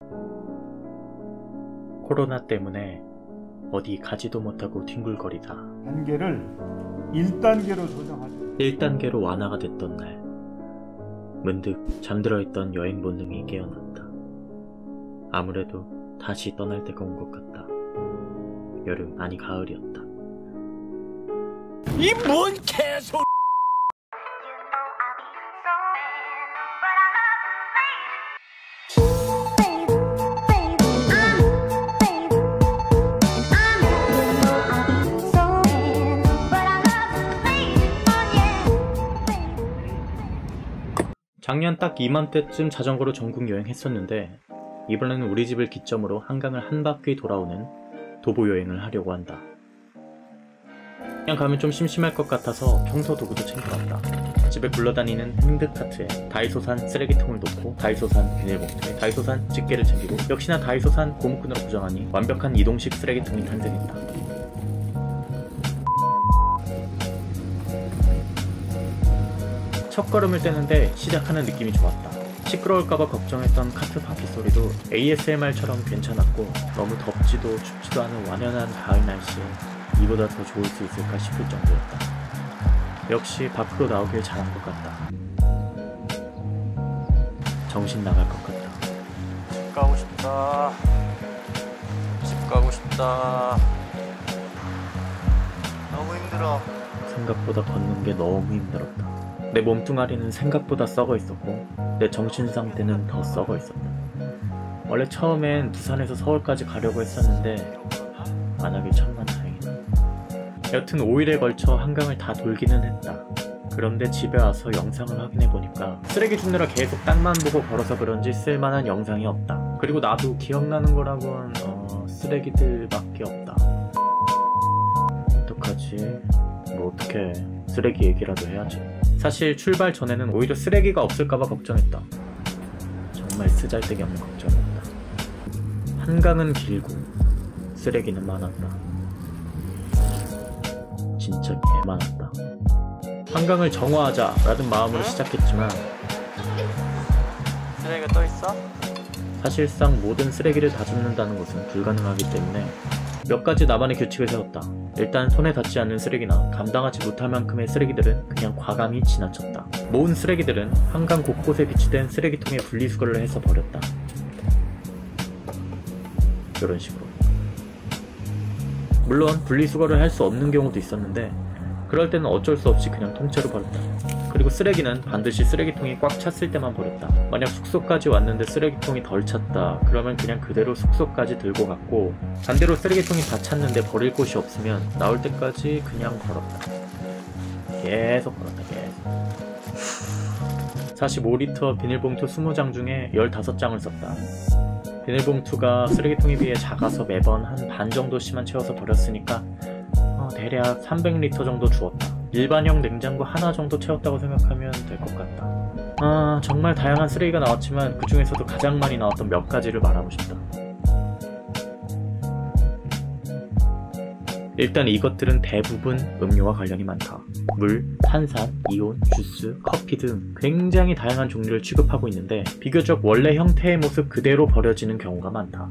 코로나 때문에 어디 가지도 못하고 뒹굴거리다 단계를 1단계로 조정하자. 1단계로 완화가 됐던 날, 문득 잠들어 있던 여행 본능이 깨어났다. 아무래도 다시 떠날 때가 온 것 같다. 여름, 아니 가을이었다. 이 뭔 개소. 작년 딱 이맘때쯤 자전거로 전국 여행했었는데 이번에는 우리 집을 기점으로 한강을 한 바퀴 돌아오는 도보 여행을 하려고 한다. 그냥 가면 좀 심심할 것 같아서 평소 도구도 챙겨왔다. 집에 굴러다니는 핸드카트에 다이소산 쓰레기통을 놓고 다이소산 비닐봉투에 다이소산 집게를 챙기고 역시나 다이소산 고무끈으로 고정하니 완벽한 이동식 쓰레기통이 탄생했다. 첫 걸음을 떼는데 시작하는 느낌이 좋았다. 시끄러울까봐 걱정했던 카트 바퀴 소리도 ASMR처럼 괜찮았고 너무 덥지도 춥지도 않은 완연한 가을 날씨에 이보다 더 좋을 수 있을까 싶을 정도였다. 역시 밖으로 나오길 잘한 것 같다. 정신 나갈 것 같다. 집 가고 싶다. 집 가고 싶다. 너무 힘들어. 생각보다 걷는 게 너무 힘들었다. 내 몸뚱아리는 생각보다 썩어 있었고 내 정신 상태는 더 썩어 있었다. 원래 처음엔 부산에서 서울까지 가려고 했었는데 안 하길 천만다행이다. 여튼 5일에 걸쳐 한강을 다 돌기는 했다. 그런데 집에 와서 영상을 확인해보니까 쓰레기 줍느라 계속 땅만 보고 걸어서 그런지 쓸만한 영상이 없다. 그리고 나도 기억나는 거라곤 쓰레기들밖에 없다. 어떡하지? 뭐 어떡해. 쓰레기 얘기라도 해야지. 사실 출발 전에는 오히려 쓰레기가 없을까봐 걱정했다. 정말 쓰잘데기 없는 걱정이었다. 한강은 길고 쓰레기는 많았다. 진짜 개 많았다. 한강을 정화하자라는 마음으로 시작했지만 쓰레기가 또 있어? 사실상 모든 쓰레기를 다 줍는다는 것은 불가능하기 때문에 몇 가지 나만의 규칙을 세웠다. 일단 손에 닿지 않는 쓰레기나 감당하지 못할 만큼의 쓰레기들은 그냥 과감히 지나쳤다. 모은 쓰레기들은 한강 곳곳에 비치된 쓰레기통에 분리수거를 해서 버렸다. 이런 식으로. 물론 분리수거를 할 수 없는 경우도 있었는데 그럴 때는 어쩔 수 없이 그냥 통째로 버렸다. 그리고 쓰레기는 반드시 쓰레기통이 꽉 찼을 때만 버렸다. 만약 숙소까지 왔는데 쓰레기통이 덜 찼다 그러면 그냥 그대로 숙소까지 들고 갔고, 반대로 쓰레기통이 다 찼는데 버릴 곳이 없으면 나올 때까지 그냥 걸었다. 계속 걸었다. 계속. 45리터 비닐봉투 20장 중에 15장을 썼다. 비닐봉투가 쓰레기통에 비해 작아서 매번 한 반 정도씩만 채워서 버렸으니까 대략 300리터 정도 주었다. 일반형 냉장고 하나 정도 채웠다고 생각하면 될 것 같다. 정말 다양한 쓰레기가 나왔지만 그 중에서도 가장 많이 나왔던 몇 가지를 말하고 싶다. 일단 이것들은 대부분 음료와 관련이 많다. 물, 탄산, 이온, 주스, 커피 등 굉장히 다양한 종류를 취급하고 있는데 비교적 원래 형태의 모습 그대로 버려지는 경우가 많다.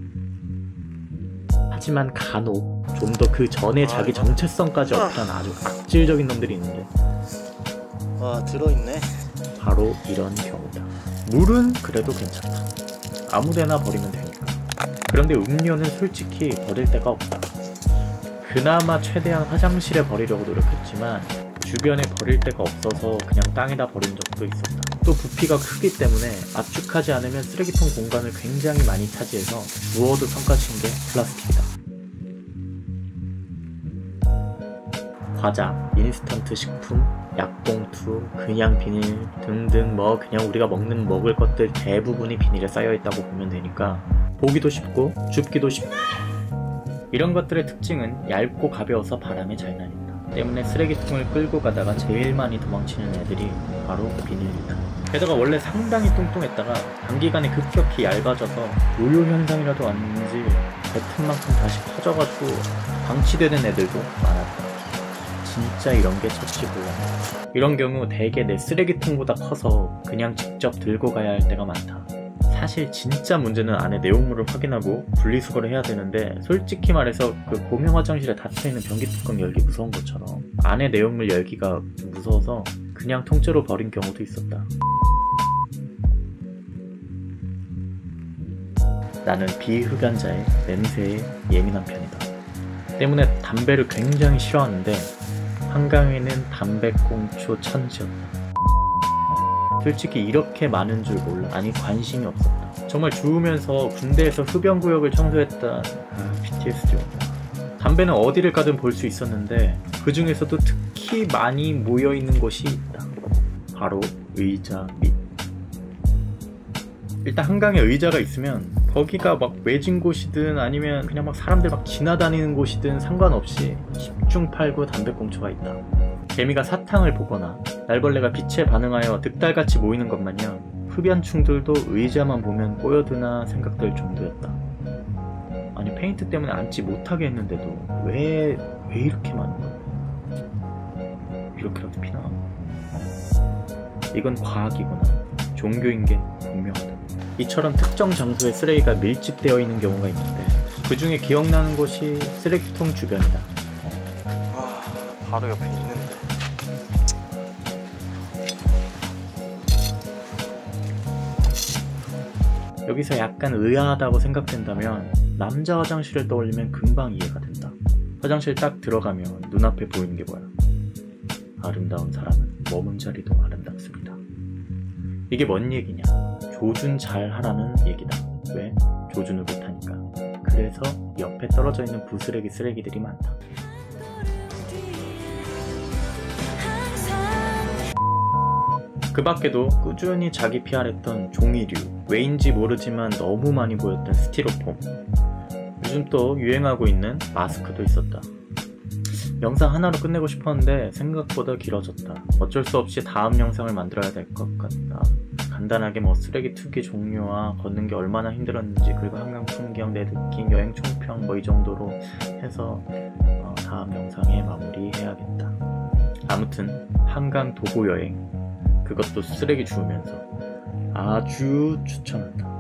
하지만 간혹 좀 더 그 전에 자기 정체성까지 어필한 아주 악질적인 놈들이 있는데 와, 들어있네. 바로 이런 경우다. 물은 그래도 괜찮다. 아무데나 버리면 되니까. 그런데 음료는 솔직히 버릴 데가 없다. 그나마 최대한 화장실에 버리려고 노력했지만 주변에 버릴 데가 없어서 그냥 땅에다 버린 적도 있었다. 또 부피가 크기 때문에 압축하지 않으면 쓰레기통 공간을 굉장히 많이 차지해서 누워도 성가신 게 플라스틱이다. 과자, 인스턴트 식품, 약봉투, 그냥 비닐 등등 그냥 우리가 먹을 것들 대부분이 비닐에 쌓여있다고 보면 되니까 보기도 쉽고 줍기도 쉽고, 이런 것들의 특징은 얇고 가벼워서 바람에 잘 날린다. 때문에 쓰레기통을 끌고 가다가 제일 많이 도망치는 애들이 바로 비닐이다. 게다가 원래 상당히 뚱뚱했다가 단기간에 급격히 얇아져서 요요 현상이라도 왔는지 뱉은 만큼 다시 커져가지고 방치되는 애들도 많았다. 진짜 이런 게 첫치고야. 이런 경우 대개 내 쓰레기통보다 커서 그냥 직접 들고 가야 할 때가 많다. 사실 진짜 문제는 안에 내용물을 확인하고 분리수거를 해야 되는데, 솔직히 말해서 그 공용 화장실에 닫혀있는 변기 뚜껑 열기 무서운 것처럼 안에 내용물 열기가 좀 무서워서 그냥 통째로 버린 경우도 있었다. 나는 비흡연자의 냄새에 예민한 편이다. 때문에 담배를 굉장히 싫어하는데 한강에는 담배꽁초 천지였다. 솔직히 이렇게 많은 줄 몰라. 아니, 관심이 없었다. 정말 주우면서 군대에서 흡연구역을 청소했던 PTSD 온다. 담배는 어디를 가든 볼 수 있었는데 그 중에서도 특히 많이 모여있는 곳이 있다. 바로 의자 밑. 일단 한강에 의자가 있으면 거기가 막 외진 곳이든 아니면 그냥 막 사람들 막 지나다니는 곳이든 상관없이 10중 8구 담배꽁초가 있다. 개미가 사탕을 보거나 날벌레가 빛에 반응하여 득달같이 모이는 것 마냥 흡연충들도 의자만 보면 꼬여드나 생각될 정도였다. 아니, 페인트 때문에 앉지 못하게 했는데도 왜 이렇게 많은 거야? 이렇게라도 피나? 이건 과학이거나 종교인 게 분명하다. 이처럼 특정 장소에 쓰레기가 밀집되어 있는 경우가 있는데 그 중에 기억나는 곳이 쓰레기통 주변이다. 바로 옆에 있는데. 여기서 약간 의아하다고 생각된다면 남자 화장실을 떠올리면 금방 이해가 된다. 화장실 딱 들어가면 눈앞에 보이는 게 뭐야? 아름다운 사람은 머문 자리도 아름답습니다. 이게 뭔 얘기냐? 조준 잘 하라는 얘기다. 왜? 조준을 못하니까. 그래서 옆에 떨어져 있는 쓰레기들이 많다. 그 밖에도 꾸준히 자기 PR했던 종이류, 왜인지 모르지만 너무 많이 보였던 스티로폼, 요즘 또 유행하고 있는 마스크도 있었다. 영상 하나로 끝내고 싶었는데 생각보다 길어졌다. 어쩔 수 없이 다음 영상을 만들어야 될 것 같다. 간단하게 뭐 쓰레기 투기 종류와 걷는 게 얼마나 힘들었는지, 그리고 한강 풍경, 내 느낌, 여행 총평 뭐 이 정도로 해서 다음 영상에 마무리해야겠다. 아무튼 한강 도보 여행, 그것도 쓰레기 주우면서 아주 추천한다.